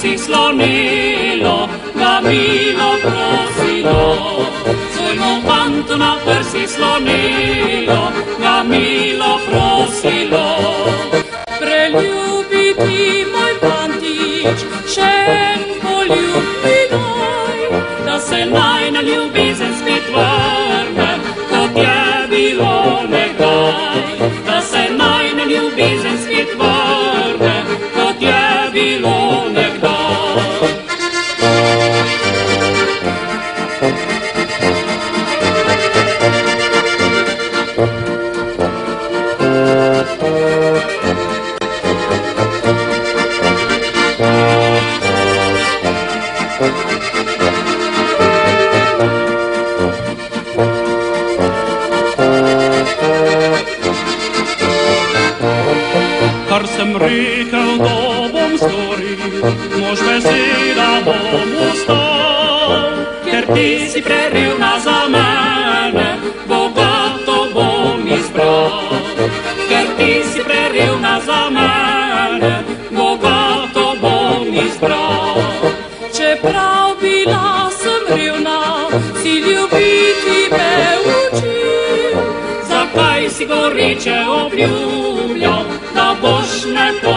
prsih slonilo, ga milo prosilo. Svojemu fantu na prsih slonilo, ga milo prosilo. Preljubiti moj fantič, še en poljubi daj, da se najna ljubezen spet vrne, kot je bilo nekdaj. Da se najna ljubezen spet vrne, kot je bilo nekdaj. Kar sem rekel, da bom storil, mož beseda bom ustal, ker ti si prerivna za mene, bogato bom izbral. Ker ti si prerivna za mene, bogato bom izbral. Čeprav bila sem revna, si ljubiti me učil, zakaj si goreče obljubljal, da boš me